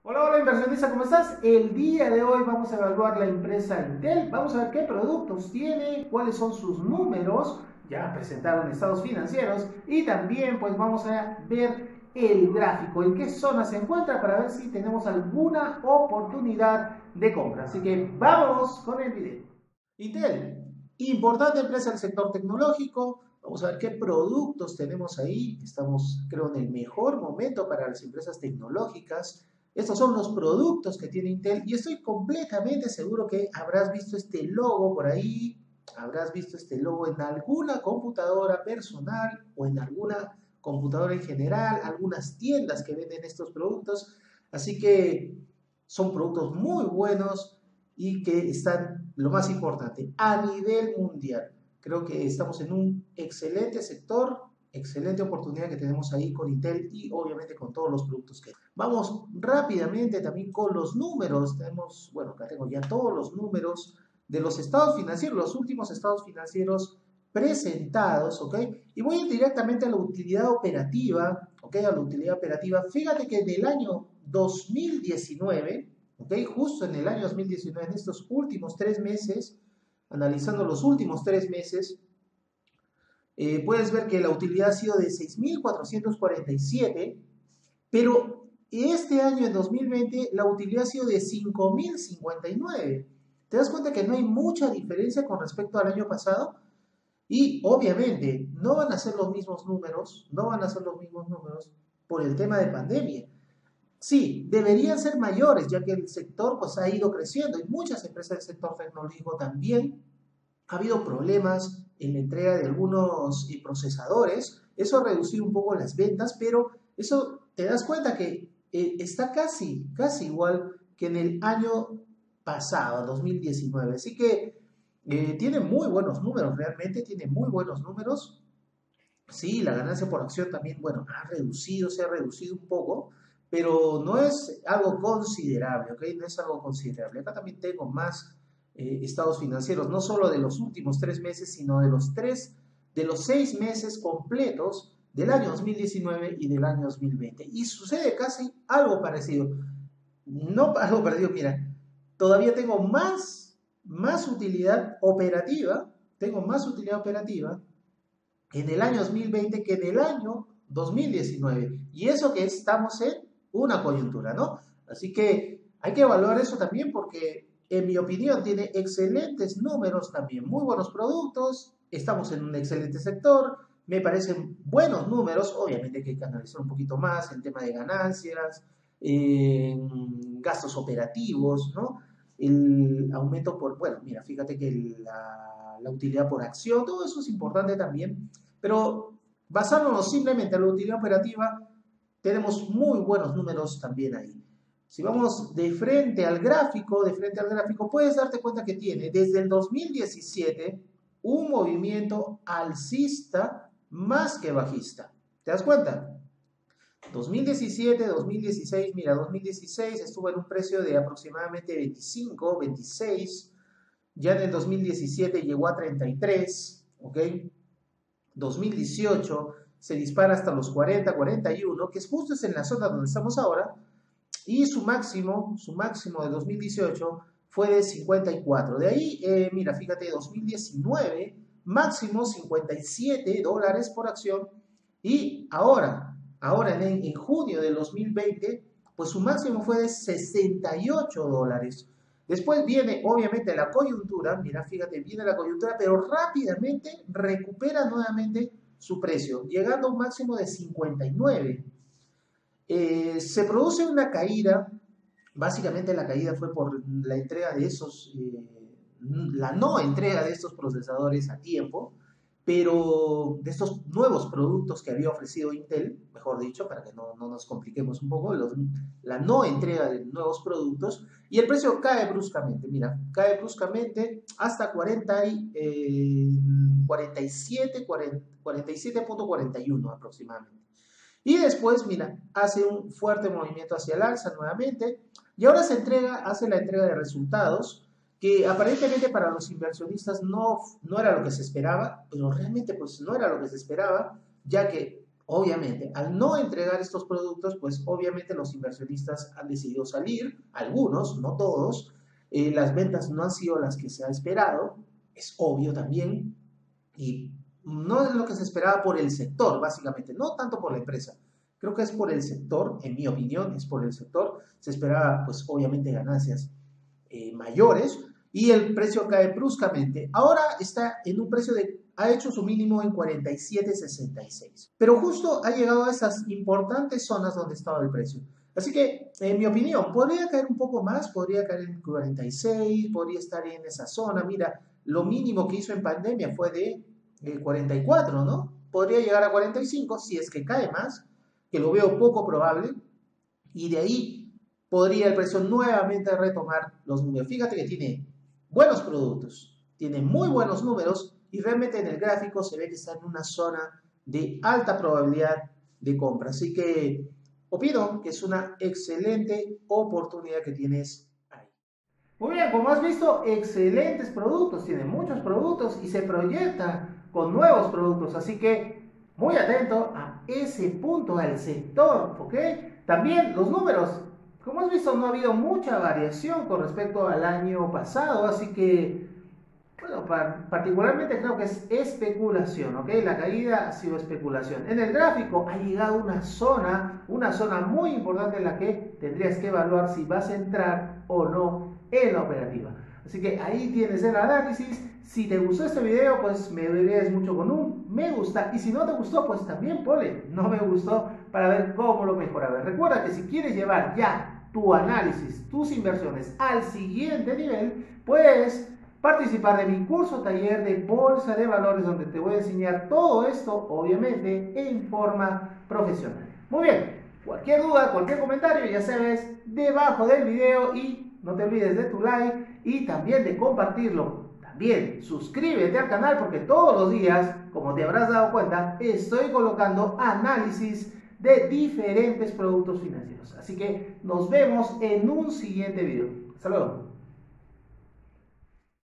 Hola, hola inversionista, ¿cómo estás? El día de hoy vamos a evaluar la empresa Intel, vamos a ver qué productos tiene, cuáles son sus números, ya presentaron estados financieros y también pues vamos a ver el gráfico, en qué zona se encuentra para ver si tenemos alguna oportunidad de compra. Así que vamos con el video. Intel, importante empresa del sector tecnológico. Vamos a ver qué productos tenemos ahí. Estamos, creo, en el mejor momento para las empresas tecnológicas. Estos son los productos que tiene Intel y estoy completamente seguro que habrás visto este logo por ahí, habrás visto este logo en alguna computadora personal o en alguna computadora en general, algunas tiendas que venden estos productos. Así que son productos muy buenos y que están, lo más importante, a nivel mundial. Creo que estamos en un excelente sector, excelente oportunidad que tenemos ahí con Intel y obviamente con todos los productos que... Vamos rápidamente también con los números. Tenemos, bueno, acá tengo ya todos los números de los estados financieros, los últimos estados financieros presentados, ¿ok? Y voy a ir directamente a la utilidad operativa, ¿ok? A la utilidad operativa. Fíjate que en el año 2019, ¿ok? Justo en el año 2019, en estos últimos 3 meses, analizando los últimos 3 meses, puedes ver que la utilidad ha sido de 6.447, pero este año, en 2020, la utilidad ha sido de 5.059. ¿Te das cuenta que no hay mucha diferencia con respecto al año pasado? Y obviamente no van a ser los mismos números, no van a ser los mismos números por el tema de pandemia. Sí, deberían ser mayores, ya que el sector pues, ha ido creciendo y muchas empresas del sector tecnológico también ha habido problemas en la entrega de algunos procesadores. Eso ha reducido un poco las ventas, pero eso te das cuenta que está casi igual que en el año pasado, 2019. Así que tiene muy buenos números, realmente tiene muy buenos números. Sí, la ganancia por acción también, bueno, se ha reducido un poco, pero no es algo considerable, ¿ok? No es algo considerable. Acá también tengo más estados financieros, no solo de los últimos 3 meses, sino de los 6 meses completos del año 2019 y del año 2020. Y sucede casi algo parecido. No algo parecido, mira, todavía tengo más utilidad operativa, tengo más utilidad operativa en el año 2020 que en el año 2019. Y eso que estamos en una coyuntura, ¿no? Así que hay que evaluar eso también porque, en mi opinión, tiene excelentes números también, muy buenos productos, estamos en un excelente sector, me parecen buenos números, obviamente que hay que analizar un poquito más el tema de ganancias, gastos operativos, ¿no? El aumento por, bueno, mira, fíjate que la utilidad por acción, todo eso es importante también, pero basándonos simplemente en la utilidad operativa, tenemos muy buenos números también ahí. Si vamos de frente al gráfico, puedes darte cuenta que tiene desde el 2017 un movimiento alcista más que bajista. ¿Te das cuenta? 2017, 2016, mira, 2016 estuvo en un precio de aproximadamente 25, 26, ya en el 2017 llegó a 33, ¿ok? 2018 se dispara hasta los 40, 41, que es justo en la zona donde estamos ahora, y su máximo de 2018 fue de 54. De ahí, mira, fíjate, 2019, máximo $57 por acción, y ahora en junio del 2020, pues su máximo fue de $68. Después viene, obviamente, la coyuntura, mira, fíjate, viene la coyuntura, pero rápidamente recupera nuevamente su precio, llegando a un máximo de 59. Se produce una caída, básicamente la caída fue por la entrega de la no entrega de estos procesadores a tiempo, pero de estos nuevos productos que había ofrecido Intel, mejor dicho, para que no nos compliquemos un poco, la no entrega de nuevos productos, y el precio cae bruscamente, mira, cae bruscamente hasta 47.41 aproximadamente. Y después, mira, hace un fuerte movimiento hacia el alza nuevamente y ahora hace la entrega de resultados que aparentemente para los inversionistas no era lo que se esperaba, pero realmente pues no era lo que se esperaba, ya que Obviamente, al no entregar estos productos, pues obviamente los inversionistas han decidido salir, algunos, no todos. Las ventas no han sido las que se ha esperado, es obvio también, y no es lo que se esperaba por el sector, básicamente, no tanto por la empresa. Creo que es por el sector, en mi opinión, es por el sector. Se esperaba, pues obviamente, ganancias mayores y el precio cae bruscamente. Ahora está en un precio ha hecho su mínimo en 47.66, pero justo ha llegado a esas importantes zonas donde estaba el precio. Así que, en mi opinión, podría caer un poco más, podría caer en 46, podría estar en esa zona. Mira, lo mínimo que hizo en pandemia fue de 44, ¿no? Podría llegar a 45 si es que cae más, que lo veo poco probable, y de ahí podría el precio nuevamente retomar los números. Fíjate que tiene buenos productos, tiene muy buenos números y realmente en el gráfico se ve que está en una zona de alta probabilidad de compra. Así que opino que es una excelente oportunidad que tienes ahí. Muy bien, como has visto, excelentes productos, tiene muchos productos y se proyecta con nuevos productos, así que muy atento a ese punto del sector, ¿ok? También los números, como has visto, no ha habido mucha variación con respecto al año pasado, así que, bueno, particularmente creo que es especulación, ¿ok? La caída ha sido especulación. En el gráfico ha llegado una zona muy importante en la que tendrías que evaluar si vas a entrar o no en la operativa. Así que ahí tienes el análisis. Si te gustó este video, pues me ayudarías mucho con un me gusta. Y si no te gustó, pues también ponle no me gustó para ver cómo lo mejoraba. Recuerda que si quieres llevar ya tu análisis, tus inversiones al siguiente nivel, puedes participar de mi curso taller de bolsa de valores, donde te voy a enseñar todo esto, obviamente, en forma profesional. Muy bien, cualquier duda, cualquier comentario, ya sabes, debajo del video, y no te olvides de tu like y también de compartirlo. También suscríbete al canal porque todos los días, como te habrás dado cuenta, estoy colocando análisis de diferentes productos financieros. Así que nos vemos en un siguiente video. Hasta luego.